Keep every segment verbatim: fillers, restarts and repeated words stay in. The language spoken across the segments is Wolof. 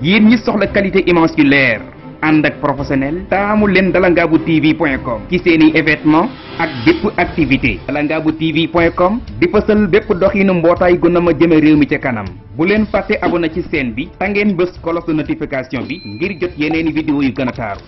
yéen ñi soxla qualité image yu leer ànd ak professionnel taamu leen dalangaabu tv point com ci seeni événement ak bépp activité dalangaabu tv point com di fësal bépp doxinu mbootaay gu na ma jëme réew mi ca kanam bu leen fàtte abonné ci chaîne bi ta ngeen bës cloche de notification bi ngir jot yeneeni vidéo yu gën a taaru.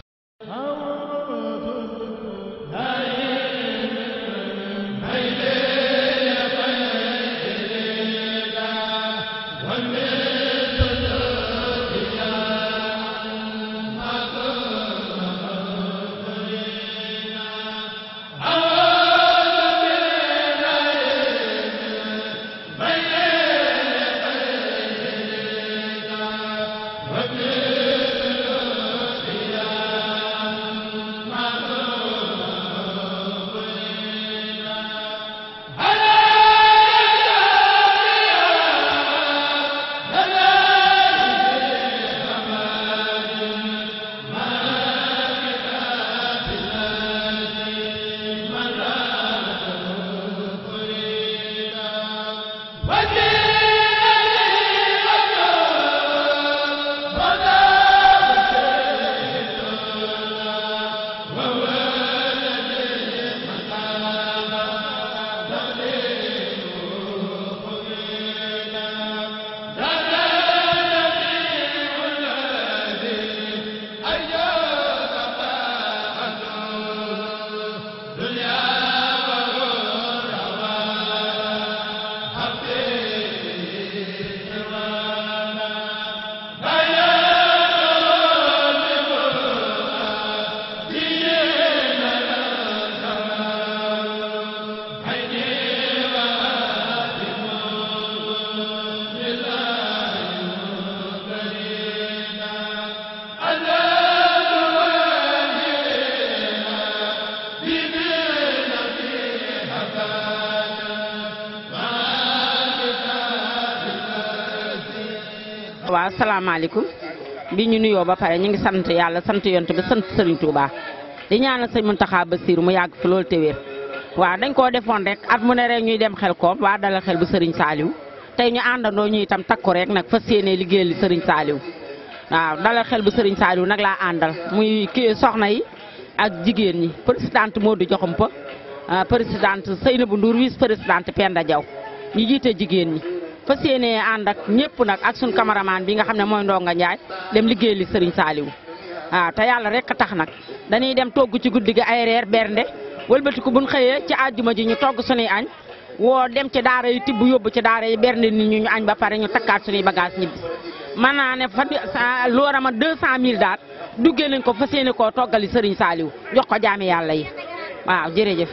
waaw asalaamaaleykum bi ñu nuyoo ba pare ñu ngi sant yàlla sant yonent bi sant Serigne Touba di ñaanal sëñ Mountakha Bassirou mu yàgg fi loolu te wér waaw dañ koo defoon rek at mu ne rek ñuy dem xel koom waa dalal xel bu Serigne Saliou tey ñu àndandoo ñu itam takku rek nag fas yéene liggéeyal li Serigne Saliou waaw dalal xel bu Serigne Saliou nag laa àndal muy kii soxna yi ak jigéen ñi présidente Modou Diakhoumpa présidente Seynabou Ndour vice présidente Penda Diaw ñu jiite jigéen ñi fas yéene ànd ak ñëpp nag ak suñ cameraman bi nga xam ne mooy Ndonga Ndiaye dem liggéey li Serigne Saliou waaw te yàlla rek a tax nag dañuy dem togg ci guddi gi ay reer bernde wëlbatiku buñ xëyee ci àjjuma ji ñu togg suñuy añ woo dem ci daara yi tibb yóbbu ci daara yi bernde nit ñu ñu añ ba pare ñu takkaat suñuy bagage ñibbi mën naa ne fa loorama deux cent mille daal duggee nañ ko fas yéene koo toggali Serigne Saliou jox ko jaami yàlla yi waaw jërëjëf.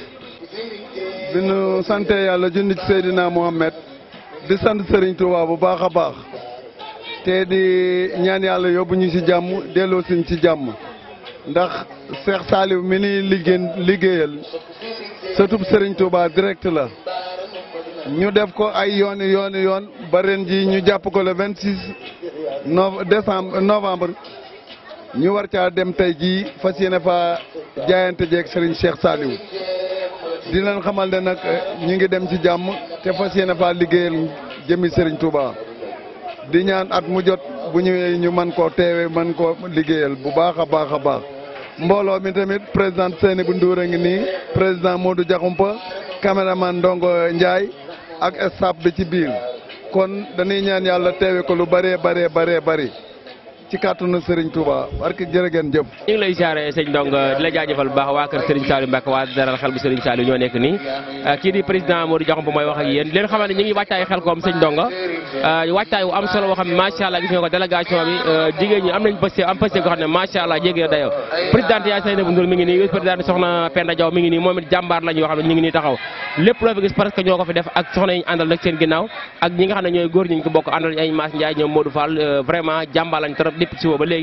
bi nu sante yàlla junni ci Seydina Mohamed di sant Serigne Touba bu baax a baax te di ñaan yàlla yóbbu ñu ci jàmm delloo siñ ci jàmm ndax Cheikh Saliou mi ni liggéey liggéeyal sëtub Serigne Touba direct la ñu def ko ay yooni yooni yoon ba ren ji ñu jàpp ko le vingt six décembre novembre ñu war caa dem tey jii fas yéene fa jaayante jeeg Serigne Cheikh Saliou di leen xamal ne nag ñu ngi dem ci jàmm te fas yéene fa liggéeyal jëmi Serigne Touba di ñaan at mu jot bu ñëwee ñu mën koo teewe mën koo liggéeyal bu baax a baax a baax mbooloo mi tamit président Seynabou Ndour a ngi nii président Modou Diakhoumpa caméraman Ndongo Ndiaye ak staff bi ci biir kon dañuy ñaan yàlla teewe ko lu bëree bëree bëree bëri ci kàttanu Serigne Touba barke jërë ngeen jëf. ñu ngi lay siyaare sëñ Ndong di la jaajëfal bu baax waa kër Serigne Saliou Mbacke waa daral xel bu Serigne Saliou ñoo nekk nii kii di président Modou Diakhoumpa mooy wax ak yéen leen xamal ne ñu ngi wàccaay xel koom sëñ Ndong wàccaay wu am solo boo xam ne macha allah gis nga ko délégation bi jigéen ñi am nañ pëste am pëste goo xam ne macha allah jéggi na dayoo présidente yaay Seynabou Ndour mi ngi nii vice présidente soxna Penda Diaw mi ngi nii moom it jàmbaar la ñu wax ne ñu ngi nii taxaw lépp loo fi gis parce que ñoo ko fi def ak soxna yi ñu àndal nag seen ginnaaw ak ñi nga xam ne ñooy góor ñi ñu ko bokk àndal ay Mass Ndiaye ñoom Modou Fall vraiment jàmbaar lañ trop depuis si ba léegi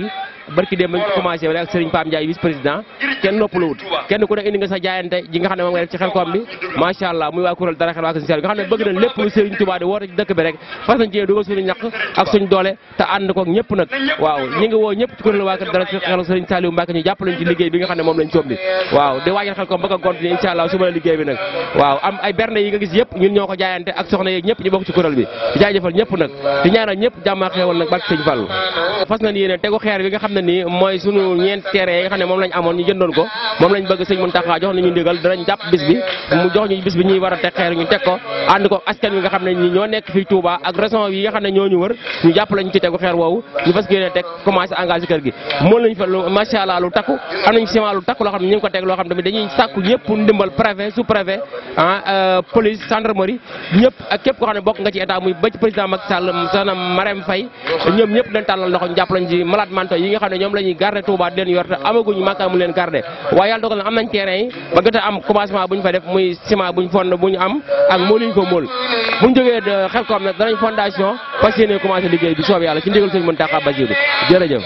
barki dem bañ ko commencé wala ak Serigne Pam Ndiaye vice président kenn noppalawut kenn ku ne indi nga sa jaayante ji nga xam ne moom nga def ci Xelcom bi macha allah muy waa kuréel dara xel waa Serigne Saliou nga xam ne bëgg nañ lépp lu Serigne Touba di woote ci dëkk bi rek fas nañ ci dugal suñu ñaq ak suñu doole te ànd ko ñëpp nag waaw ñi ngi woo ñëpp ci kuréel waa dara xel Serigne Saliou Mbacke ñu jàppalañ ci liggéey bi nga xam ne moom lañ sombi waaw di waajal Xelcom bëgg a continuer incha allah suba la liggéey bi nag waaw am ay berne yi nga gis yëpp ñun ñoo ko jaayante ak soxna yeeg ñëpp ñu bokk ci kuréel bi di jaajëfal ñëpp nag di ñaanal ñëpp jàmm ak xéewal nag barke Sëñ Fallu fas nañ yéene tegu xeer bi nga xam ne nii mooy sunu ñeent terrain yi nga xam ne moom lañ amoon ñu jëndoon ko moom lañ bëgg Sëñ Mountakha jox nañu ndigal danañ jàpp bis bi mu jox ñu bis bi ñuy war a teg xeer ñu teg ko ànd ko askan wi nga xam ne ñi ñoo nekk fii Touba ak région yi nga xam ne ñoo ñu wër ñu jàpp lañ ci tegu xeer woowu ñu fas yéene teg commencé engagé kër gi moom lañ fa lu macha allah lu takku am nañ ciment lu takku loo xam ne ñu ngi ko teg loo xam ne tamit dañuy sàkku ñëpp ndimbal préfet sous préfet ah police gendarmerie ñëpp ak képp koo xam ne bokk nga ci état muy ba ci président Macky Sall soxna Marème Faye ñoom ñëpp dañ tàllal loxo ñu jàpp lañ ci malade mentaux yi nga xam ne ñoom la ñuy garder Touba di leen yor te amaguñu màkka mu leen garder waaye yàlla dogal na am nañ terrain yi ba gën a am commencement bu ñu fa def muy ciment bu ñu fond bu ñu am ak mool yi ñu ko mool bu ñu jógee Xelcom nag danañ fondation fas yéene commencé liggéey bi soob yàlla ci ndigal Sëñ Mountakha Bassirou jërëjëf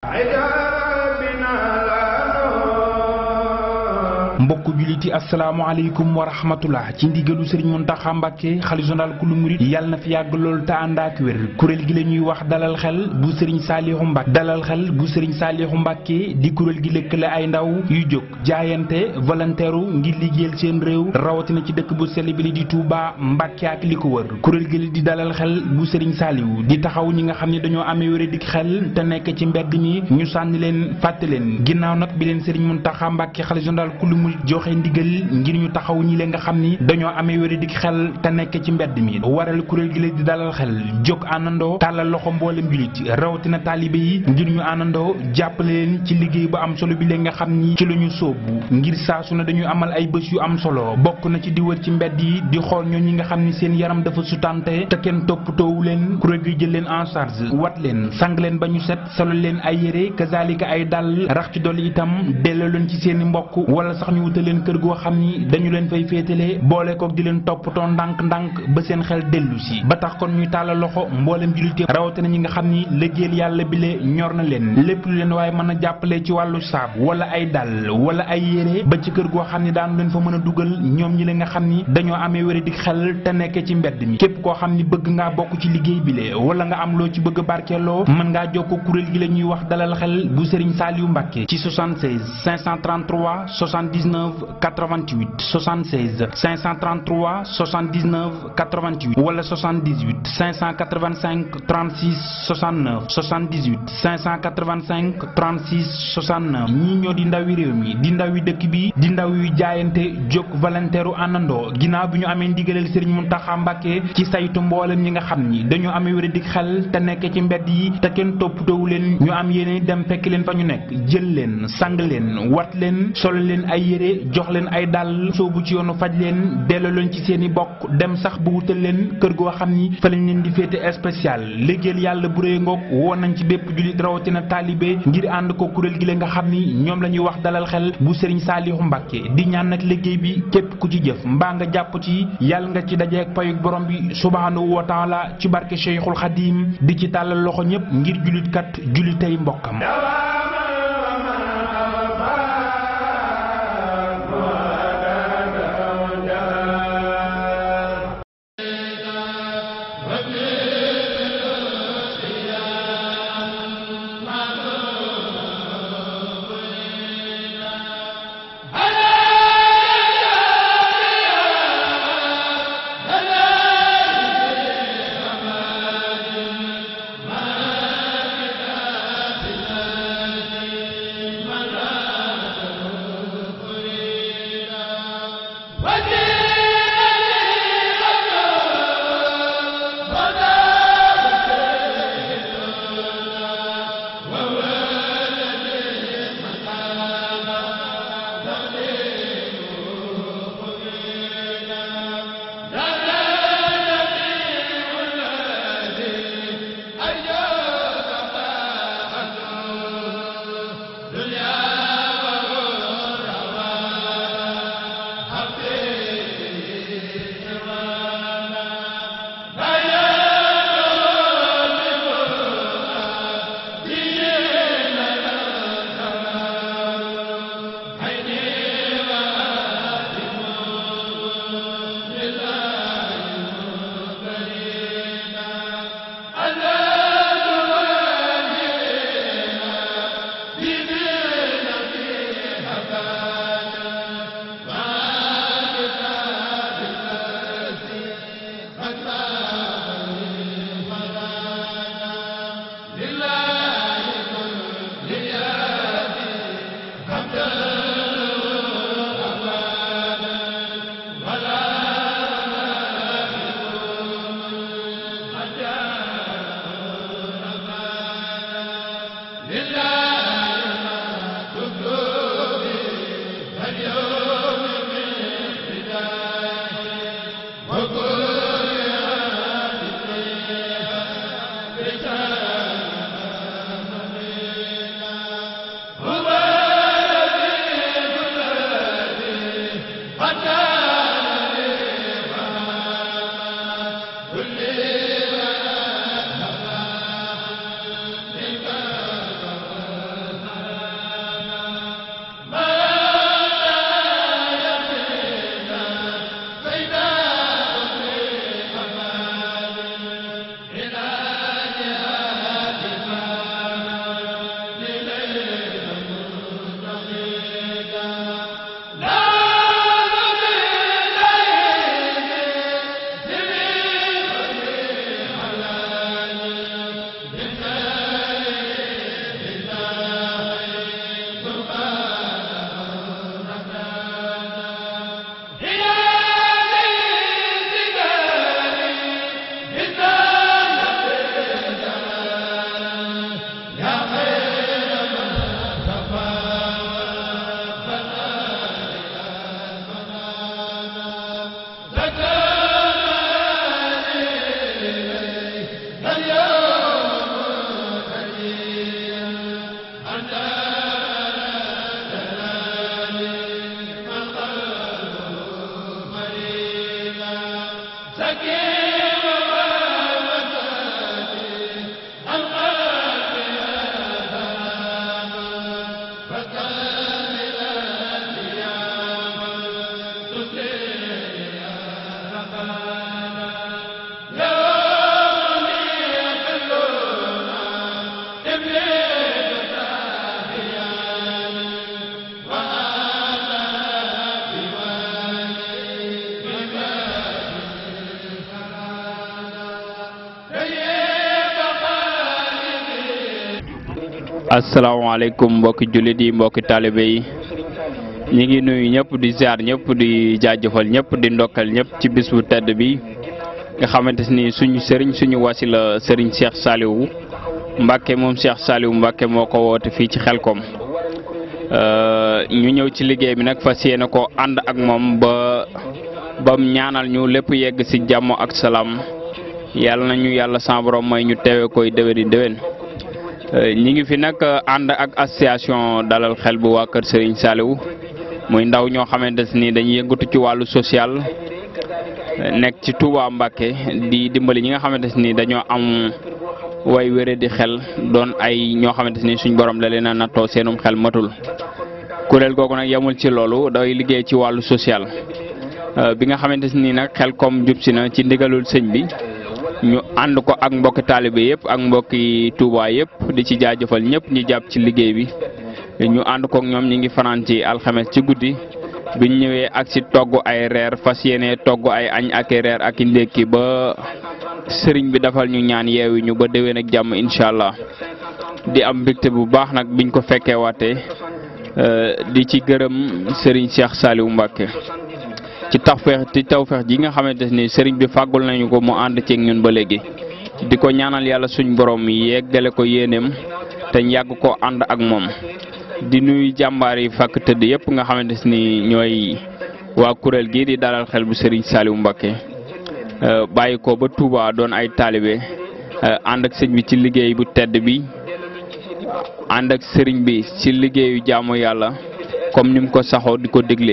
mbokku juliti asalaamaaleykum wa rahmatullah ci ndigalu Serigne Mountakha Mbacké xalifa général kulu murid yàlla na fi yàgg lool te ànd ak wér kuréel gi la ñuy wax dalal xel bu Serigne Saliou Mbacké dalal xel bu Serigne Saliou Mbacké di kuréel gi lëkkale ay ndaw yu jóg jaayante volontaire ngir liggéeyal seen réew rawatina ci dëkk bu sell bi di Touba Mbacké ak li ko wër kuréel gi di dalal xel bu Serigne Saliou di taxaw ñi nga xam ne dañoo amee wér dik xel te nekk ci mbedd mi ñu sànni leen fàtte leen ginnaaw nag bi leen Serigne Mountakha Mbacké xalifa général kulu murid joxe ndigal ngir ñu taxaw ñi leen nga xam ni dañoo amee wéradik xel te nekk ci mbedd mi waral kuréel gi la di dalal xel jóg àndandoo tàllal loxo mboolem julit rawatina taalibe yi ngir ñu àndandoo jàppale leen ci liggéey bu am solo bi leen nga xam ni ci la ñu sóobu ngir saa su ne dañuy amal ay bés yu am solo bokk na ci di wër ci mbedd yi di xool ñoo ñi nga xam ni seen yaram dafa sutante te kenn toppatoowu leen kuréel gi jël leen en charge wat leen sang leen ba ñu set solo leen ay yére kazalika ay dàll rax ci dolli itam delloo leen ci seeni mbokk wala sax ñu wutal leen kër goo xam ni dañu leen fay féetale boole koog di leen toppatoo ndànk-ndànk ba seen xel dellu si ba tax kon ñuy tàllal loxo mboolem jullit rawatina ñi nga xam ni liggéeyal yàlla bi le ñor na leen lépp lu leen waaye mën a jàppale ci wàllu saabu wala ay dàll wala ay yére ba ci kër goo xam ni daanu leen fa mën a dugal ñoom ñi la nga xam ni dañoo amee wéri di xel te nekkee ci mbedd mi képp koo xam ni bëgg ngaa bokk ci liggéey bi le wala nga am loo ci bëgg barkeeloo mën ngaa jokkoo kuréel gi la ñuy wax dalal xel bu Serigne Saliou Mbacké ci soixante-seize cinq cent trente-trois soixante-dix-neuf quatre-vingt-huit soixante-seize cinq cent trente-trois soixante-dix-neuf quatre-vingt-huit wala soixante-dix-huit cinq cent quatre-vingt-cinq trente-six soixante-neuf soixante-dix-huit cinq cent quatre-vingt-cinq trente-six soixante-neuf ñii ñoo di ndawi réew mi di ndawi dëkk bi di ndaw yu jaayante jóg volontaire àndandoo ginnaaw bi ñu amee ndigaleel Serigne Mountakha Mbacké ci saytu mboolem ñi nga xam ni dañoo amee wéradik xel te nekk ci mbedd yi te kenn toppatoowu leen ñu am yéene dem fekk leen fa ñu nekk jël leen sang leen wat leen solo leen ay yére jox leen ay dàll soobu ci yoonu faj leen delloo leen ci seen i bokk dem sax bu wutal leen kër goo xam ni fa lañ leen di féete spécial liggéeyal yàlla bu rëy ngoog woon nañ ci bépp jullit rawatina taalibe ngir ànd ko kuréel gi la nga xam ni ñoom la ñuy wax dalal xel bu Serigne Saliou Mbacké di ñaan nag liggéey bi képp ku ci jëf mbaa nga jàpp ci yàlla nga ci dajeek payuk borom bi subhanahu wa taala ci barke Cheikhul Khadim di ci tàllal loxo ñëpp ngir jullit kat jullitay mbokkam asalaamaaleykum mbokki jullit yi mbokki taalibe yi ñi ngi nuyu ñëpp di ziar ñëpp di jaajëfal ñëpp di ndokkal ñëpp ci bis bu tedd bi nga xamante ni suñu sëriñ suñu wasila sëriñ Cheikh Saliou Mbacké moom Cheikh Saliou Mbacké moo ko woote fii ci Xelkom ñu ñëw ci liggéey bi nag fas yéene ko ànd ak moom ba bam ñaanal ñu lépp yegg ci jàmm ak salaam yàlla nañu yàlla sa borom may ñu teewe koy déwéni déwén ñi ngi fi nag ànd ak association dalal xel bu waa kër Serigne Saliou muy ndaw ñoo xamante ni dañuy yëngatu ci wàllu social nekk ci Touba Mbacké di dimbali ñi nga xamante ni dañoo am way wéré di xel doon ay ñoo xamante ni suñ borom la leen a nattoo seenum xel matul kuréel googu nag yemul ci loolu day liggéey ci wàllu social bi nga xamante ni nag Xelkom jub si na ci ndigalul sëñ bi ñu ànd ko ak mbokki taalibe yëpp ak mbokki Touba yëpp di ci jaajëfal ñëpp ñu jàpp ci liggéey bi ñu ànd kook ñoom ñi ngi fanaan ci alxames ci guddi biñ ñëwee ak ci togg ay reer fas yéene togg ay añ ak i reer ak i ndékki ba sëriñ bi dafal ñu ñaan yeewi ñu ba déwén ak jàmm incha allah di am mbégte bu baax nag biñ ko fekkee waatee di ci gërëm sëriñ Cheikh Saliou Mbacké ci tawfeex ci tawfeex ji nga xamante ni sëriñ bi fàggul nañu ko mu ànd ceeg ñun ba léegi di ko ñaanal yàlla suñ borom yeggale ko yéeneem te yàgg ko ànd ak moom di nuyu jàmbaar yi fàkk tëdd yëpp nga xamante ni ñooy waa kuréel gi di dalal xel bu sëriñ Saliou Mbacké bàyyi ko ba Touba doon ay taalibe ànd ak sëñ bi ci liggéey bu tedd bi ànd ak sëriñ bi ci liggéeyu jaamu yàlla comme ni mu ko saxoo di ko dégle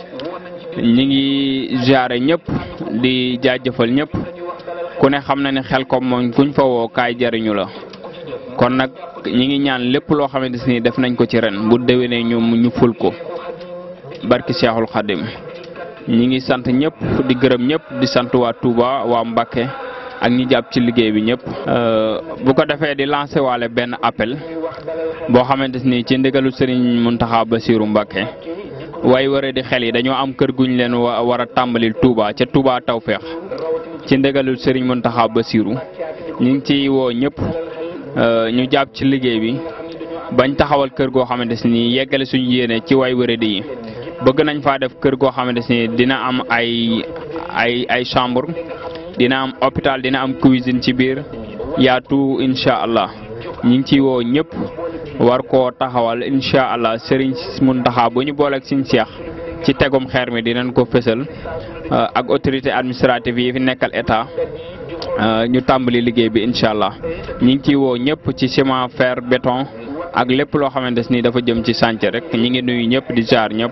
ñi ngi jaare ñëpp di jaajëfal ñëpp ku ne xam na ne Xelkom moom kuñ fa woo kaay jariñu la kon nag ñi ngi ñaan lépp loo xamante ni def nañ ko ci ren bu déwénee ñu ñu ful ko barki Cheikhul Khadim ñi ngi sant ñëpp di gërëm ñëpp di sant waa Touba waa Mbacké ak ñi jàpp ci liggéey bi ñëpp bu ko defee di lancer waale benn appel boo xamante ni ci ndigalu Serigne Mountakha Bassirou Mbacké way waree di xel yi dañoo am kër guñ leen war a tàmbalil Touba ca Touba Tawfeex ci ndigalul Serigne Mountakha Bassirou ñu ngi ciy woo ñëpp ñu jàpp ci liggéey bi bañ taxawal kër goo xamante ni yeggale suñu yéene ci way waree di yi bëgg nañ faa def kër goo xamante ni dina am ay ay ay chambre dina am hôpital dina am cuisine ci biir yaatu incha allah ñu ngi ciy woo ñëpp war koo taxawal incha allah Serigne Mountakha bu ñu booleeg Serigne Cheikh ci tegum xeer mi dinañ ko fësal ak autorité administrative yi fi nekkal état ñu tàmbali liggéey bi incha allah ñu ngi ciy woo ñëpp ci ciment fer béton ak lépp loo xamante ni dafa jëm ci chantier rek ñi ngi nuyu ñëpp di jaar ñëpp.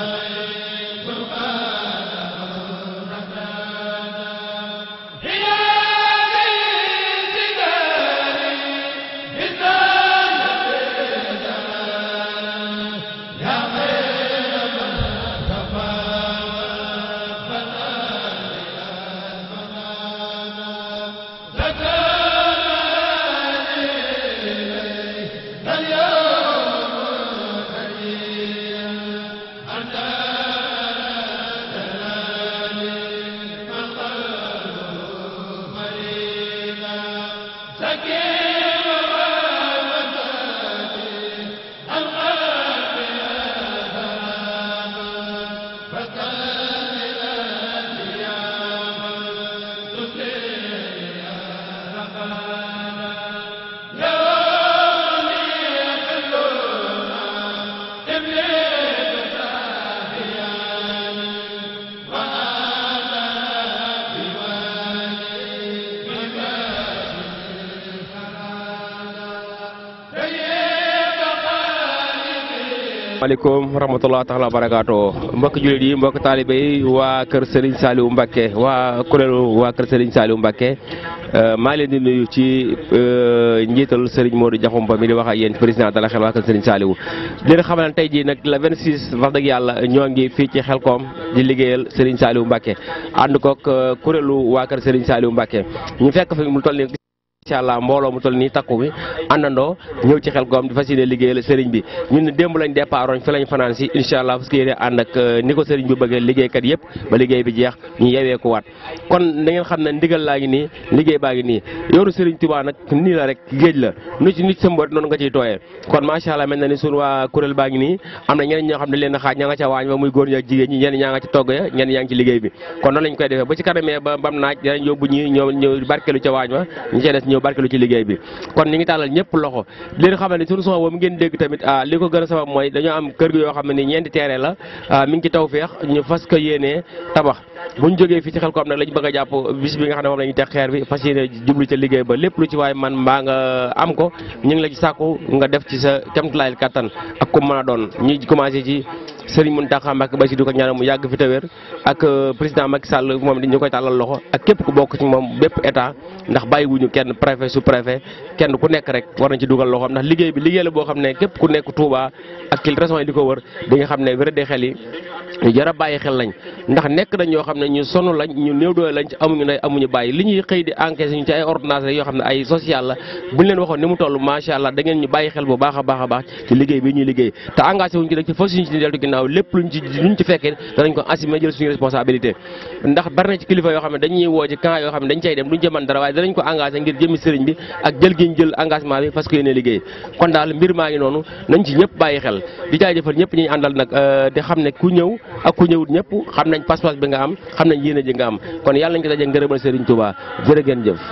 maaleykum rahmatulah taala barakaatu mbokk jullit yi mbokk taalibe yi waa kër Serigne Saliou Mbacké waa kuréelu waa kër Serigne Saliou Mbacké maa leen di nuyu ci njiital Serigne Modou Diakhoumpa mi di wax ak yéen président dalal xel waa kër Serigne Saliou di leen xamal ne tey jii nag le vingt-six wax dëgg yàlla ñoo ngi fii ci Xelkom di liggéeyal Serigne Saliou Mbacké ànd koog kuréelu waa kër Serigne Saliou Mbacké ñu fekk fi mu toll nii incha allah mbooloo mu toll nii takku bi àndandoo ñëw ci Xelcom di fas yéene liggéeyal sëriñ bi ñun démb lañ départoon fi lañ fanaan si incha allah parce que yéene ànd ak ni ko sëriñ bi bëggee liggéeykat yëpp ba liggéey bi jeex ñu yewee ko waat kon da ngeen xam ne ndigal laa ngi nii liggéey baa ngi nii yoonu sëriñ Tuubaa nag nii la rek géej la nu ci nit sa mbër noonu nga ciy tooyee kon macha allah mel na ni suñu waa kuréel baa ngi nii am na ñeneen ñoo xam ne leen xaaj ña nga ca waañ ba muy góor ñi ak jigéen ñi ñenn ñaa nga ci togg ya ñenn ñaa ngi ci liggéey bi kon noonu lañ koy defee ba ci kanamee ba bam naaj danañ yóbbu ñi ñëw ñëw barkelu ca waañ ba ñu ci des ñëw barkelu ci liggéey bi kon ñu ngi tàllal ñëpp loxo leen xamal ne suñu son boobu ngeen dégg tamit li ko gën a sabab mooy dañoo am kër gi yoo xam ne ni ñeenti terrain la mi ngi ci Tawfekh ñu fas ko yéenee tabax buñ jógee fii ci Xelcom nag lañ bëgg a jàpp bis bi nga xam ne moom la ñu teg xeer bi fas yéene jublu ca liggéey ba lépp lu ci waaye man mbaa nga am ko ñu ngi la ci sàkku nga def ci sa kemtulaayal kattan ak ku mën a doon ñi commencé ci Serigne Mountakha Mbacké Bassirou ko ñaanal mu yàgg fi te wér ak président Macky Sall moom dañu koy tàllal loxo ak képp ku bokk ci moom bépp état ndax bàyyiwuñu kenn préfet sous préfet kenn ku nekk rek war nañ ci dugal loxoom ndax liggéey bi liggéey la boo xam ne képp ku nekk Touba ak kil région yi di ko wër di nga xam ne wér de xel yi ñu jar a bàyyi xel lañ ndax nekk nañ ñoo xam ne ñu sonn lañ ñu néew doole lañ ci amuñu ndey amuñu bàyyi li ñuy xëy di encaissé ñu ci ay ordonnance rek yoo xam ne ay social la buñ leen waxoon ni mu toll macha allah da ngeen ñu bàyyi xel bu baax a baax a baax ci liggéey bi ñuy liggéey te engagé wuñ ci rek ci fas suñu ci deltu ginnaaw lépp luñ ci luñ ci fekkee danañ ko assumer jël suñu responsabilité ndax bari na ci kilifa yoo xam ne dañuy woo ci camp yoo xam ne dañ cay dem duñ ci mën dara waaye danañ ko engagé ngir jëmi sëriñ bi ak jël gi ñu jël engagement bi parce que yéene liggéey kon daal mbir maa ngi noonu nañ ci ñëpp bàyyi xel di jaajëfal ñëpp ñuy àndal nag di xam ne ku ñëw ak ku ñëwut ñëpp xam nañ pas-pas bi nga am xam nañ yéene ji nga am kon yàlla nañ ko daje ngërëmal Serigne Touba jërë ngeen jëf.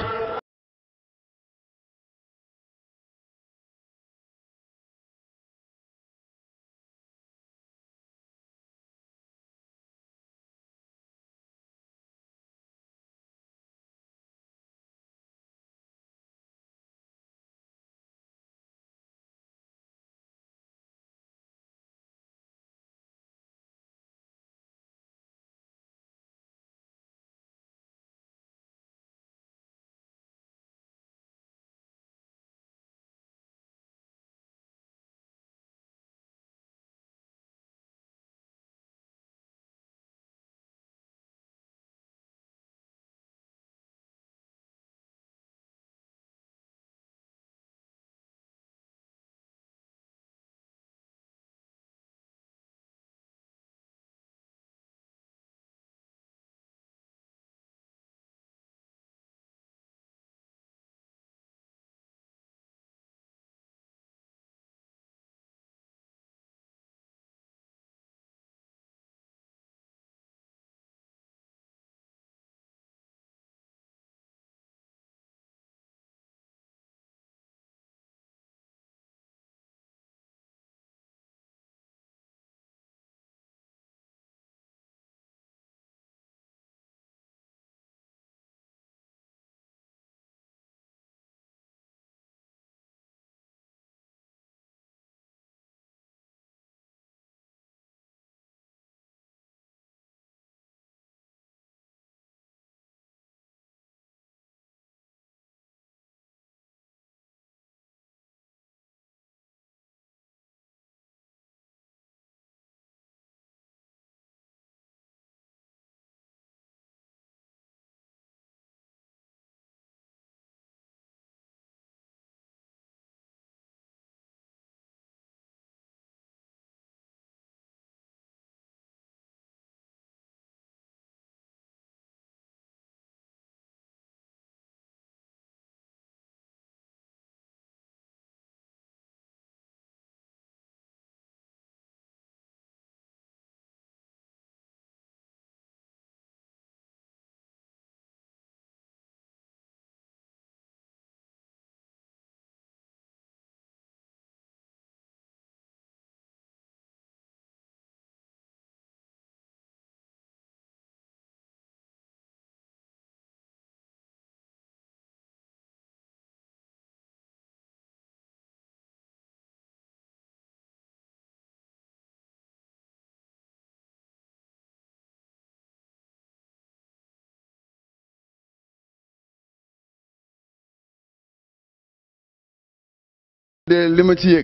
de li ma ci yëg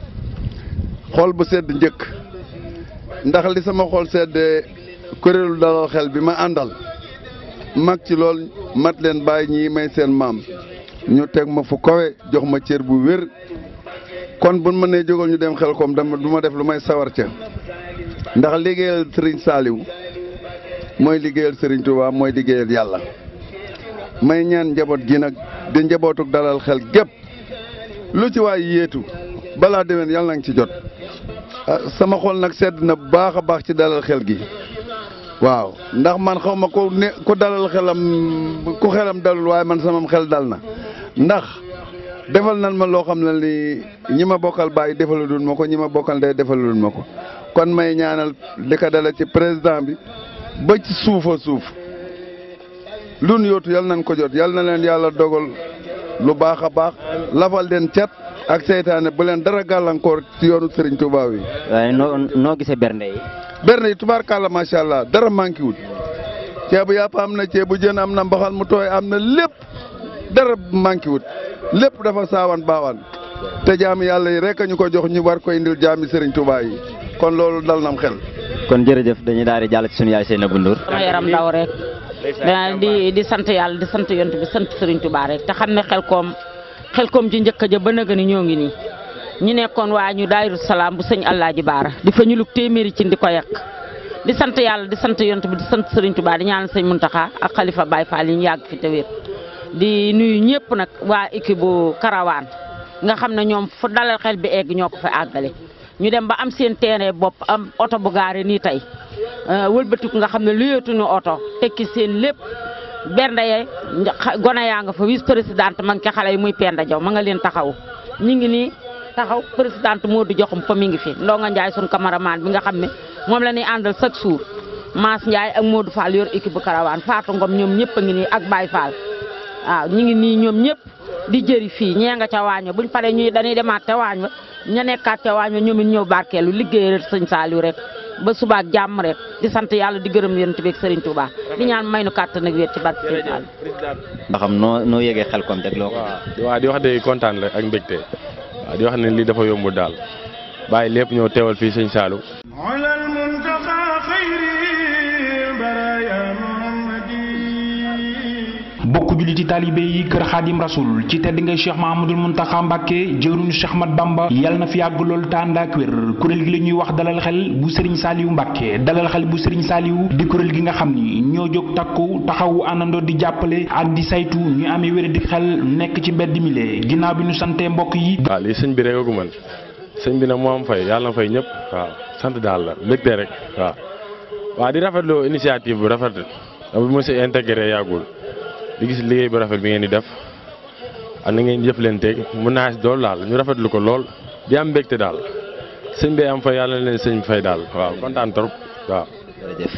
xol bu sedd njëkk ndax li sama xol sedd kuréelu dalal xel bi ma àndal mag ci lool mat leen bàyyi ñii may seen maam ñu teg ma fu kawe jox ma cër bu wér kon bu ma nee jógal ñu dem Xelkom dama du ma def lu may sawar ca ndax liggéeyal Serigne Saliou mooy liggéeyal Serigne Touba mooy liggéeyal yàlla may ñaan njaboot gi nag di njabootuk dalal xel gépp lu ci waay yéetu balaa déwén yàlla na nga ci jot sama xol nag sedd na bu baax a baax ci dalal xel gi waaw ndax man xaw ma ko ne ku dalal xelam ku xelam dalul waaye man samam xel dal na ndax defal nan ma loo xam ne ni ñi ma bokkal bàyyi defalul ma ko ñi ma bokkal day defalul ma ko kon may ñaanal li ko dala ci président bi ba ci suufa suuf lun yootu yal nañ ko jot yal na leen yàlla dogal lu baax a baax lafal leen cat ak seytaane bu leen dara gàllankoor ci yoonu Serigne Touba wi. waaye noo noo gisee bernde yi. bernde yi tubaarkàlla macha allah dara manqué wut ceebu yàpp am na ceebu jën am na mbaxal mu tooy am na lépp dara manqué wut lépp dafa saawan baawaan te jaami yàlla yi rek ñu ko jox ñu war ko indil jaami Serigne Touba yi kon loolu dal nam xel. kon jërëjëf dañuy daal di jàll ci sunu yaay Seynabou Ndour. sama yaram daw rek di di sant yàlla di sant yonent bi sant Serigne Touba rek te xam ne Xelkom Xelkom ji njëkk ja ba nëgë ni ñoo ngi nii ñu nekkoon waa ñu Daaru Salaam bu sëñ Alaaji Baara di fa ñu lug téeméeri ci di ko yàq di sant yàlla di sant yonent bi di sant Serigne Touba di ñaanal sëñ Muntaxa ak xalifa Baye Fall yi ñu yàgg fi te wér di nuyu ñëpp nag waa équipe bu Karawaan nga xam ne ñoom fu dalal xel bi egg ñoo ko fa àggale ñu dem ba am seen terrain bopp am oto bu gaare nii tey wëlbatiku nga xam ne luyeetuñu oto tekki seen lépp bernde ye gone yaa nga fa vice présidente ma ngi ca xale yi muy Penda Jaw ma nga leen taxaw ñu ngi nii taxaw présidente Modou Joxum fa mi ngi fi Ndonga Ndiaye sun cameraman bi nga xam ne moom la ñuy àndal chaque jour Mass Ndiaye ak Modou Fall yor équipe bu Karawaan Fatou Ngom ñoom ñëpp a ngi nii ak Baye Fall waaw ñu ngi nii ñoom ñëpp di jëri fii ñee nga ca waañ wa buñ paree ñuy dañuy demaat ca waañ wa ña nekkaat ca waañ wa ñoom it ñëw barkeelu liggéey rek sëñ Saliou rek ba suba ak jàmm rek di sant yàlla di gërëm yonent bi ak Serigne Touba di ñaan may nu kàttan ak wér ci barke Serigne Saliou. nga xam noo noo yëgee Xelkom teg loo ko. waaw di wax de kontaan la ak mbégte waaw di wax ne lii dafa yombul daal bàyyi lépp ñëw teewal fii sëñ Saliou. bokk julliti taalibe yi kër Xaadim Rasul ci tedd ngay Cheikh Mahamadul Muntaxa Mbàkke jëwriñu Cheikh Ahmad Bamba yàlla na fi yàgg lool te ànd ak wér kuréel gi la ñuy wax dalal xel bu Serigne Saliou Mbàkke dalal xel bu Serigne Saliou di kuréel gi nga xam ni ñoo jóg takku taxawu àndandoo di jàppale ak di saytu ñu amee wér di xel nekk ci mbedd mi lee ginnaaw bi ñu santee mbokk yi. waaw lii sëñ bi rek a ko mën sëñ bi nag moo am fay yàlla na fay ñëpp waaw sant daal la mbégte rek waaw waaw di rafetlu initiative bu rafet bu monsieur intégré yàggul di gis liggéey bu rafet bi ngeen di def ak na ngeen jëflanteeg mun naa si dool daal ñu rafetlu ko lool di am mbégte daal sëñ bi am fay yàlla na leen sëñ fay daal waaw kontaan trop waaw. jërëjëf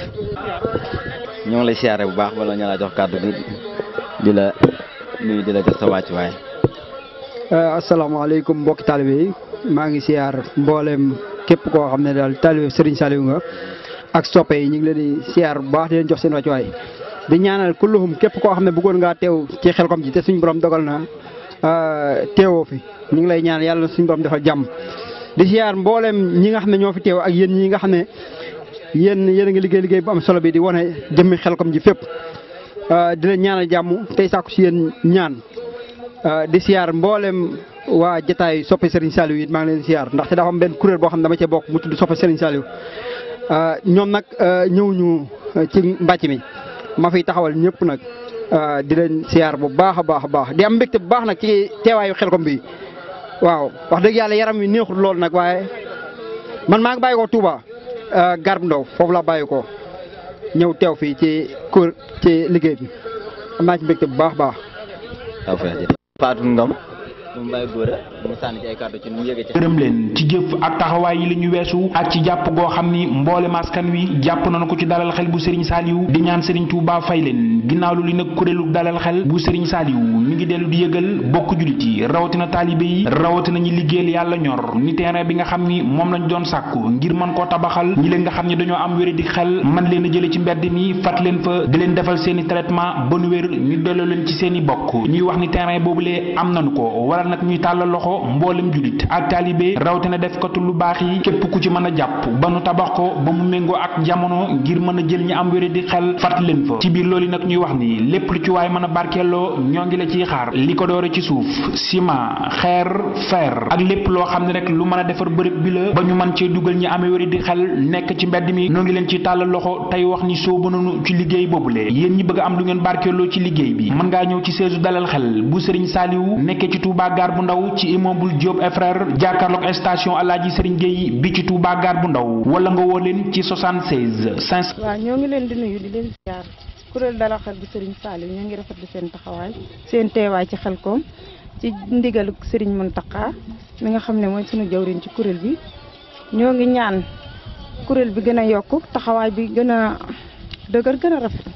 ñoo ngi lay siyaare bu baax wala ñu la jox kàddu gi di la nuyu di la jox sa wàccuwaay. asalaamaaleykum mbokki taalibe yi maa ngi siyaar mboolem képp koo xam ne daal taalibe Serigne Saliou nga ak soppe yi ñu ngi leen di siyaar bu baax di leen jox seen wàccuwaay. di ñaanal kulluhum képp koo xam ne bëggoon ngaa teew ci Xelkom ji te suñu borom dogal na teewoo fi ñu ngi lay ñaan yàlla suñu borom defal jàmm di siyaar mboolem ñi nga xam ne ñoo fi teew ak yéen ñi nga xam ne yéen yéen a ngi liggéey liggéey bu am solo bi di wane jëmmi Xelkom ji fépp di leen ñaanal jàmm tey sàkku si yéen ñaan di siyaar mboolem waa jataay soppe Serigne Saliou it maa ngi leen di siyaar ndaxte dafa am benn kuréel boo xam ne dama cee bokk mu tudd soppe Serigne Saliou ñoom nag ñëwuñu ci mbàcc mi ma fiy taxawal ñëpp nag di leen siyaar bu baax a baax a baax di am mbégte bu baax nag ci teewaayu Xelkom bi waaw wax dëgg yàlla yaram wi neexul lool nag waaye man maa ngi bàyyi ko Touba Garab Ndaw foofu laa bàyyi ko ñëw teew fii ci kër ci liggéey bi am naa ci mbégte bu baax a baax. Fatou Ngom mu bàyyi góor a mu sànni ci ay kàddu ci nu mu yëgee ci. gërëm leen ci jëf ak taxawaay yi la ñu weesu ak ci jàpp goo xam ni mboole maskan wi jàpp nañu ko ci dalal xel bu Serigne Saliou di ñaan Serigne Touba fay leen ginnaaw lu li nag kuréelu dalal xel bu Serigne Saliou mi ngi dellu di yëgal bokk jullit yi rawatina taalibe yi rawatina ñi liggéeyal yàlla ñor ni terrain bi nga xam ni moom lañ doon sàkku ngir mën koo tabaxal ñi leen nga xam ni dañoo am wér di xel man leen a jële ci mbedd mi fat leen fa di leen defal seen i traitement ba nu wér ñu delloo leen ci seen i bokk ñuy wax ni terrain boobulee am nañu ko waral nag ñuy tàllal loxo woo mboolem julit ak taalibe rawatina def ko lu baax yi képp ku ci mën a jàpp ba nu tabax ko ba mu méngoo ak jamono ngir mën a jël ñi am wéré di xel fàttali leen fa ci biir loolu nag ñuy wax ni lépp lu ci waay mën a barkeeloo ñoo ngi la ciy xaar li ko doore ci suuf ciment xeer fer ak lépp loo xam ne rek lu mën a defar bërëb bi la ba ñu mën cee dugal ñi amee wéri di xel nekk ci mbedd mi noo ngi leen ci tàllal loxo tey wax ni soo bënoonu ci liggéey boobule yéen ñi bëgg a am lu ngeen barkeeloo ci liggéey bi mën ngaa ñëw ci seesu dalal xel bu Serigne Saliou nekkee ci Touba Gare bu ndaw ci immeuble Diop et frère jàkkaarloog station Alaaji Serigne Gueye bi ci Touba Gare bu ndaw wala nga woo leen ci soixante-seize cinq. waaw ñoo ngi leen di nuyu di leen ziar kuréel dalal xel bu Serigne Saliou ñoo ngi rafetlu seen taxawaay seen teewaay ci Xelcom ci ndigalu Serigne Mountakha mi nga xam ne mooy sunu jawriñ ci kuréel bi ñoo ngi ñaan kuréel bi gën a yokku taxawaay bi gën a dëgër gën a rafet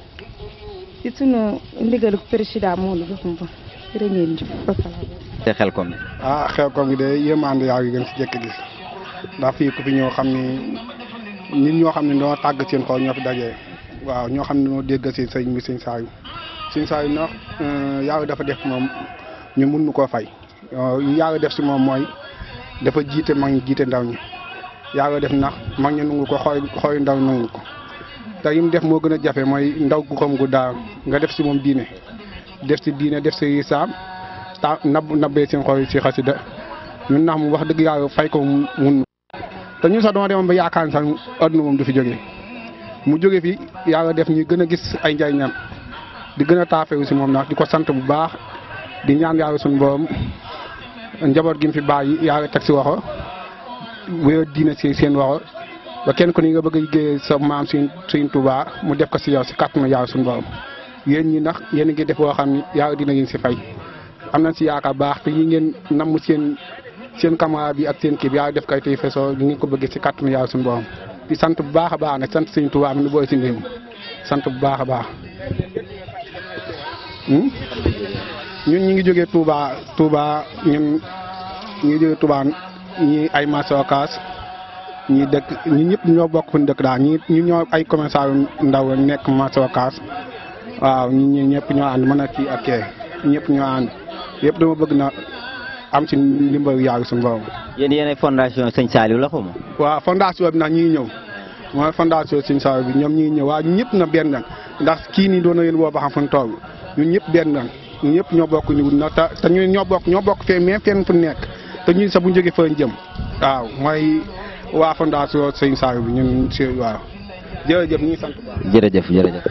ci sunu ndigalu président moo lu jox ba jërë ngeen jëf te Xelcom bi. ah Xelcom gi de yéemaande yaa ngi gën si jëkk gis ndax fii ku fi ñëw xam ni nit ñoo xam ne doo tàgg seen xol ñoo fi dajee waaw ñoo xam ne ñoo dégg si sëñ bi sëñ Saliou sëñ Saliou ndax yàlla dafa def moom ñu mun nu koo fay yàlla def si moom mooy dafa jiite mag ñi jiite ndaw ñi yàlla def ndax mag ñi nangu ko xooy xooy ndaw nangu ko te yi mu def moo gën a jafe mooy ndaw gu xam gu daal nga def si moom diine def si diine def si saam ta nab nabbee seen xol si xasida ñun ndax mu wax dëgg yàlla fay ko mun te ñun sax dama demoon ba yaakaar sax àdduna moom du fi jógee mu jóge fi yàlla def ñu gën a gis ay njariñam di gën a taafewu si moom nag di ko sant bu baax di ñaan yàlla suñu borom njaboot gi mu fi bàyyi yàlla teg si waxo wéer diine si seen waxo ba kenn ku ni nga bëgg a liggéey sa maam si Sëriñ Tuubaa mu def ko si yow si kàttanu yàlla suñu borom yéen ñi ndax yéen a ngi def boo xam ni yàlla dina ngeen si fay am nañ si yaakaar baax te ñi ngeen namm seen seen caméra bi ak seen kii bi yàlla def kay tey fesoo li ngeen ko bëggee si kàttanu yàlla suñu borom di sant bu baax a baax nag sant Sëriñ Tuubaa mi nu booy si ndéem sant bu baax a baax ñun ñi ngi jógee Touba Touba ñun ñi ngi jógee Touba ñi ay masokaas ñi dëkk ñi ñëpp ñoo bokk fu ñu dëkk daal ñi ñu ñoo ay commerçant yu ndaw nekk masokaas waaw ñi ñi ñëpp ñoo ànd mën a kii ak kee ñëpp ñoo ànd yëpp dama bëgg na am ci ndimbalu yàlla suñu borom. yéen yéen fondation Sëñ Saliou la xuma. waaw fondation bi nag ñi ñëw mooy fondation Sëñ Saliou bi ñoom ñi ñëw waaw ñëpp na benn lan ndax kii nii doon na leen woo ba xam fu ñu toll ñun ñëpp benn lan ñun ñëpp ñoo bokk ñu na te te ñun ñoo bokk ñoo bokk fee mais fenn fu nekk te ñun sax bu ñu jógee fa jëm waaw mooy waa fondation Sëñ Saliou bi ñun si waaw jërëjëf ñu ngi sant bu baax. jërëjëf jërëjëf.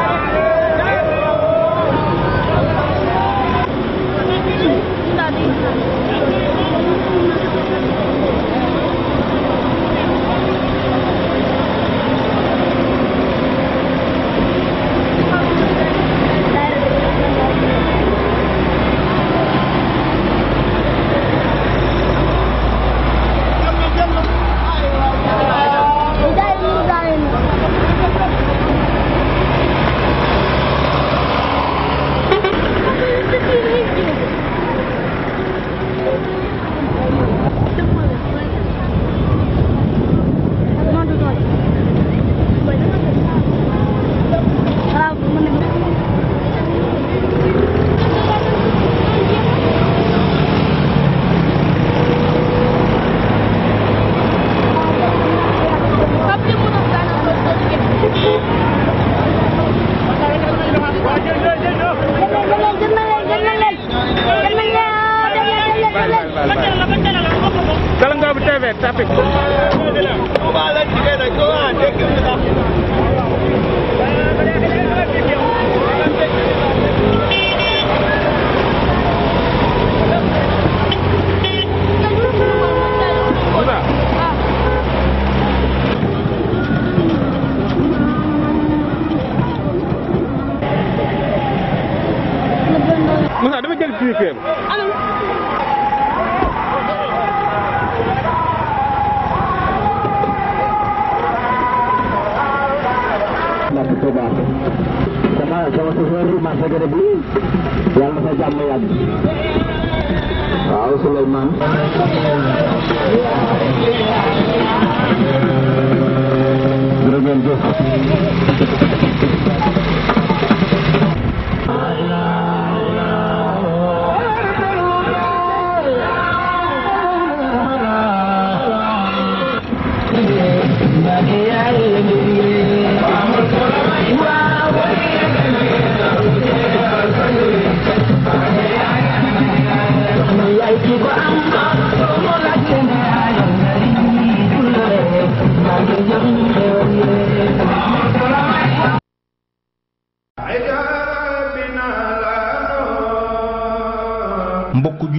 Moussa dama jël fii kër. Mbacke Touba sama sama chauffeur bi marché gërë bi yàlla na sa jàmm yàgg waaw Souleymane jërëjëf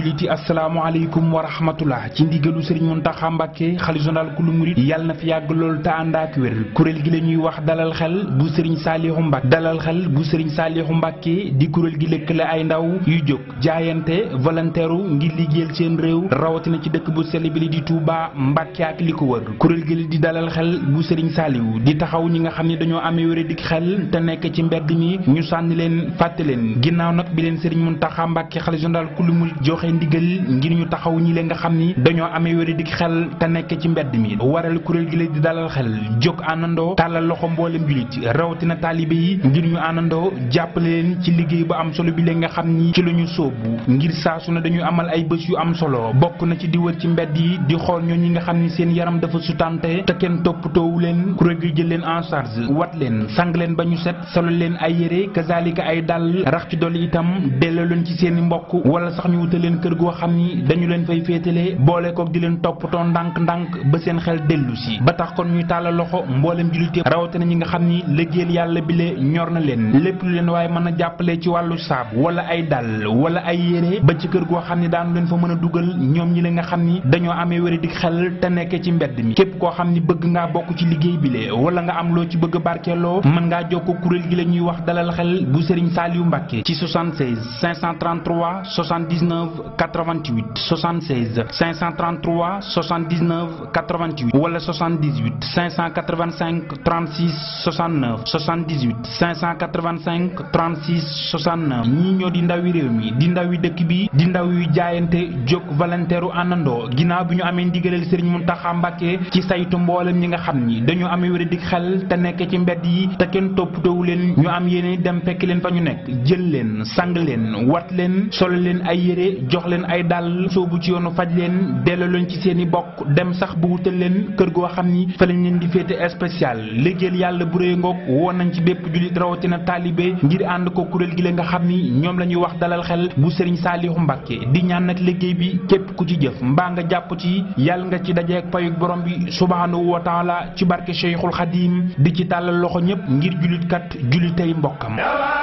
julliti asalaamaaleykum wa rahmatullah ci ndigalu Serigne Mountakha Mbacké xalifa général kulu murid yàlla na fi yàgg lool te ànd ak wér kuréel gi la ñuy wax dalal xel bu Serigne Saliou Mbacké dalal xel bu Serigne Saliou Mbacké di kuréel gi lëkkale ay ndaw yu jóg jaayante volontaire ngir liggéeyal seen réew rawatina ci dëkk bu sell bi di Touba Mbacké ak li ko wër kuréel gi di dalal xel bu Serigne Saliou di taxaw ñi nga xam ne dañoo amee wéradik xel te nekk ci mbedd mi ñu sànni leen fàtte leen ginnaaw nag bi leen Serigne Mountakha Mbacké xalifa général kulu murid joxe ndigal ngir ñu taxaw ñi leen nga xam ni dañoo amee wéradik xel te nekk ci mbedd mi waral kuréel gi di dalal xel jóg àndandoo tàllal loxo mboolem julit rawatina taalibe yi ngir ñu àndandoo jàppale leen ci liggéey bu am solo bi leen nga xam ni ci la ñu sóobu ngir saa su ne dañuy amal ay bés yu am solo bokk na ci di wër ci mbedd yi di xool ñoo ñi nga xam ni seen yaram dafa sutante te kenn toppatoowu leen kuréel gi jël leen en charge wat leen sang leen ba ñu set solo leen ay yére kazalika ay dàll rax ci dolli itam delloo leen ci seen i mbokk wala sax ñu wutal leen kër goo xam ni dañu leen fay féetale boole koog di leen toppatoo ndànk-ndànk ba seen xel dellu si ba tax kon ñuy tàllal loxo mboolem jullit rawatina ñi nga xam ni liggéeyal yàlla bi le ñor na leen lépp lu leen waaye mën a jàppale ci wàllu saabu wala ay dàll wala ay yére ba ci kër goo xam ni daanu leen fa mën a dugal ñoom ñi la nga xam ni dañoo amee wéradik xel te nekkee ci mbedd mi képp koo xam ni bëgg ngaa bokk ci liggéey bi le wala nga am loo ci bëgg barkeeloo mën ngaa jokkoo kuréel gi la ñuy wax dalal xel bu Serigne Saliou Mbacké ci soixante-seize cinq cent trente-trois soixante-dix-neuf quatre-vingt-huit soixante-seize cinq cent trente-trois soixante-dix-neuf quatre-vingt-huit wala soixante-dix-huit cinq cent quatre-vingt-cinq trente-six soixante-neuf soixante-dix-huit cinq cent quatre-vingt-cinq trente-six soixante-neuf ñii ñoo di ndawi réew mi di ndawi dëkk bi di ndaw yu jaayante jóg volontaire àndandoo ginnaaw bi ñu amee ndigalal Serigne Mountakha Mbacké ci saytu mboolem ñi nga xam ni dañoo amee wéradik xel te nekk ci mbedd yi te kenn toppatoowu leen ñu am yéene dem fekk leen fa ñu nekk jël leen sang leen wat leen solo leen ay yére jox leen ay dàll soobu ci yoonu faj leen delloo leen ci seen i bokk dem sax bu wutal leen kër goo xam ni fa lañ leen di féete spécial liggéeyal yàlla bu rëy ngoog woon nañ ci bépp jullit rawatina taalibe ngir ànd ko kuréel gi la nga xam ni ñoom la ñuy wax dalal xel bu Serigne Saliou Mbacké di ñaan nag liggéey bi képp ku ci jëf mbaa nga jàpp ci yàlla nga ci dajeek payug borom bi subhanahu wa taala ci barke Cheikhul Khadim di ci tàllal loxo ñëpp ngir jullit kat jullitay mbokkam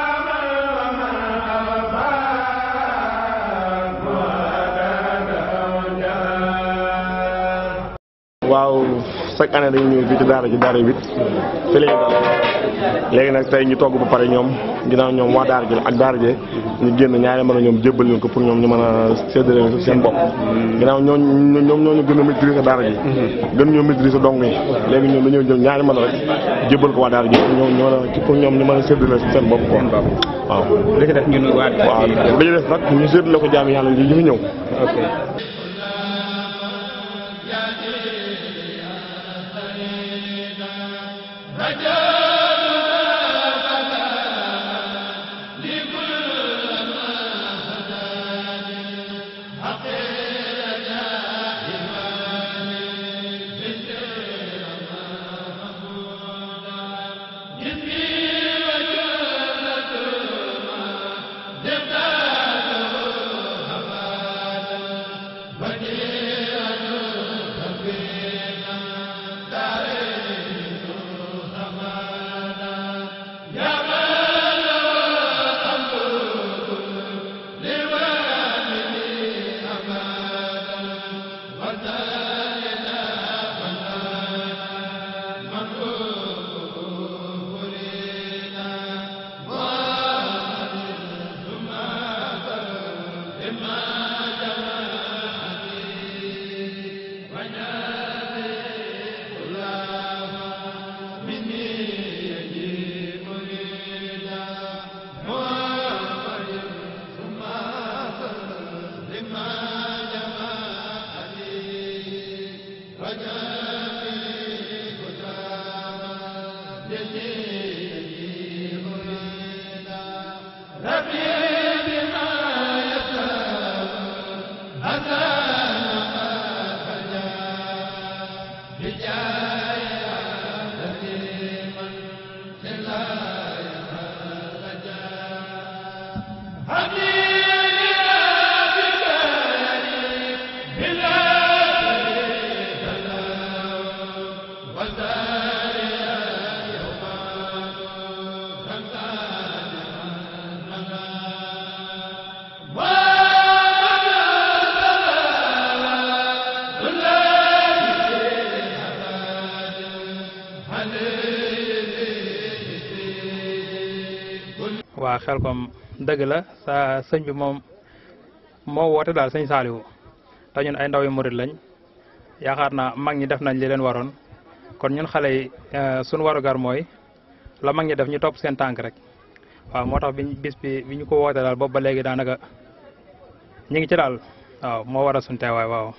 waaw chaque année dañu ñëw fii ci daara ji daara bi fi la ñu dal léegi nag tey ñu togg ba pare ñoom ginnaaw ñoom waa daara ji la ak daara ji ñu génn ñaari mën a ñoom jébbal leen ko pour ñoom ñu mën a séddale seen bopp ginnaaw ñooñu ñoom ñoo ñu gën a maîtriser daara ji gën ñoo maîtriser dong yi léegi ñoom dañoo jël ñaari mën a rek jébbal ko waa daara ji pour ñoom ñu mën a pour ñoom ñu mën a séddale seen bopp quoi waaw li ci def ñun waa waaw li ci def nag ñu séddale ko jaami yàlla yi fi ñëw waa Xelkom dëgg la sa sëñ bi moom moo woote daal sëñ Saliou te ñun ay ndaw yu murit lañ yaakaar naa mag ñi def nañ li leen waroon kon ñun xale yi suñu warugar mooy la mag ñi def ñu topp seen tànk rek waaw moo tax biñ bis bi bi ñu ko woote daal boobu ba léegi daanaka ñu ngi ci daal waaw moo war a suñu teewaay waaw.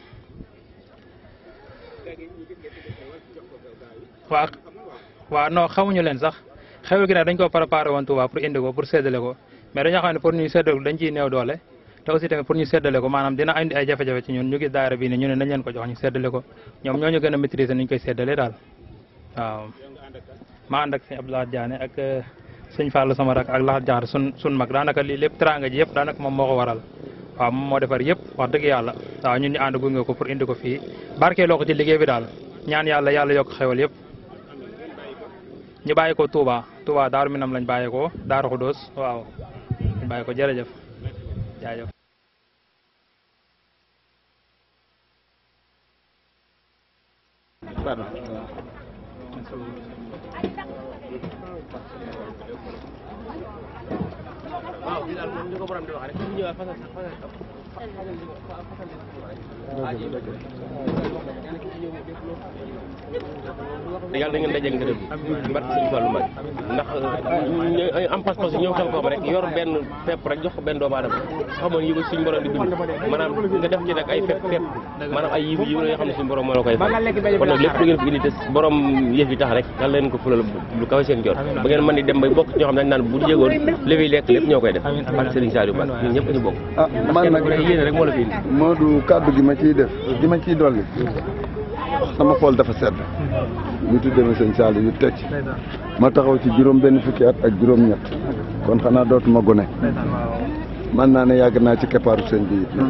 waa waaw non xamuñu leen sax xew gi nag dañ ko préparé woon Touba pour indi ko pour séddale ko mais dañoo xam ne pour ñu séddale ko dañ ciy néew doole te aussi tamit pour ñu séddale ko maanaam dina indi ay jafe-jafe ci ñun ñu gis daara bii ne ñu ne nañ leen ko jox ñu séddale ko ñoom ñoo ñu gën a maîtriser ni ñu koy séddale daal waaw. ma ànd ak sëñ Abdoulaye Diané ak sëñ Fallou sama rak ak Lahat Diakhar sun sun mag daanaka lii lépp teraanga ji yëpp daanaka moom moo ko waral waaw moom moo defar yëpp wax dëgg yàlla waaw ñun ñu ànd gunge ko pour indi ko fii barkeeloo ko ci liggéey bi daal ñaan yàlla yàlla yokk xewal yëpp. ñu bàyyi ko Touba Touba Daaru Minam lañ bàyyi ko Daaru Xudoos waaw ñu bàyyi ko jërëjëf jaajëf. yàlla da ngeen daje ngërëm ci barke Sëñ Fallu Mbàkke ndax am pas-pas ñëw Xelkom rek yor benn fepp rek jox ko benn doomu aadama xamoon yi ko suñu borom di bind maanaam nga def ci nag ay fepp fepp maanaam ay yiw yiw yoo xam ne suñu borom moo la koy fay kon nag lépp lu ngeen fi indi te borom yëf yi tax rek yàlla leen ko fulal lu kaw seen jot ba ngeen mën di dem ba bokk ñoo xam ne dañ naan bu jégoon li fiy lekk lépp ñoo koy def ak Serigne Saliou Mbàkke ñun ñëpp ñu bokk ah man nag yéen rek moo la fi indi Modou kaddu gi ma ciy def gi ma ciy dolli sama xol dafa sedd ñu tuddee ma sëñ Saliou yu tecc ma taxaw ci juróom benn fukki at ak juróom ñett kon xanaa dootuma gone man naa ne yàgg naa ci keppaaru sëñ bi it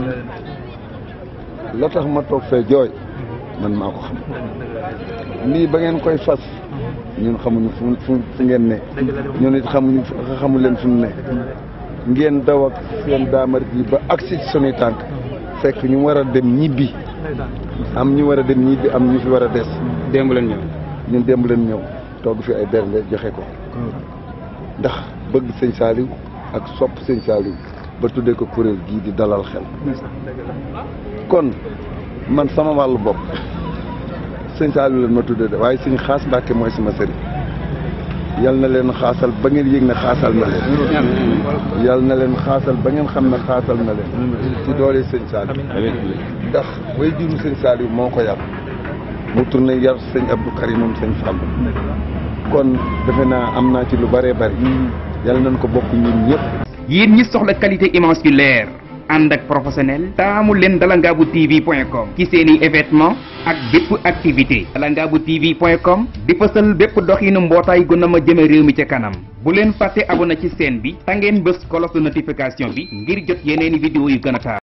la tax ma toog fee jooy man maa ko xam lii ba ngeen koy fas ñun xamuñu fu fu fu ngeen ne ñun it xamuñu xamu leen fu mu ne ngeen daw ak seen daamar yi ba agsi ci sunuy tànk fekk ñu war a dem ñibbi am ñu war a dem ñibbi am ñu fi war a des démb leen ñëw ñun démb leen ñëw togg fi ay bernde joxe ko ndax bëgg sëñ Saliou ak sopp sëñ Saliou ba tuddee ko kuréel gii di dalal xel kon man sama wàllu bopp sëñ Saliou leen ma tuddee de waaye sëñ Xaas Mbàkke mooy sama sëriñ yal na leen xaasal ba ngeen yëg ne xaasal na leen yal na leen xaasal ba ngeen xam ne xaasal na leen ci doole sëñ Saliou ndax way juru sëñ Saliou moo ko yar mu tourné yar sëñ Abdou Karim moom sëñ Fallou kon defe naa am naa ci lu bëree bëri yal nañ ko bokk ñun ñëpp. yéen ñi soxla qualité image yu leer ànd ak professionnel taamu leen dalangaabu tv point com ci seeni événement ak bépp activité dalangaabu tv point com di fësal bépp doxinu mbootaay gu na ma jëme réew mi ca kanam bu leen fàtte abonné ci chaîne bi ta ngeen bës cloche de notification bi ngir jot yeneeni vidéo yu gën a taar